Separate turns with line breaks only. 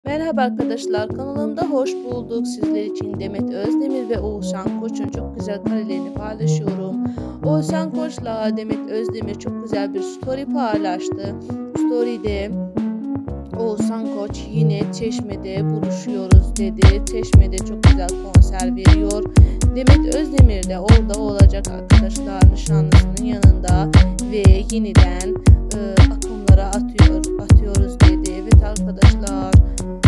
Merhaba arkadaşlar, kanalımda hoş bulduk. Sizler için Demet Özdemir ve Oğuzhan Koç'un çok güzel karelerini paylaşıyorum. Oğuzhan Koç'la Demet Özdemir çok güzel bir story paylaştı. Story'de Oğuzhan Koç yine Çeşme'de buluşuyoruz dedi. Çeşme'de çok güzel konser veriyor. Demet Özdemir de orada olacak arkadaşlar, nişanlısının yanında ve yeniden akımlara atıyoruz dedi. Evet arkadaşlar.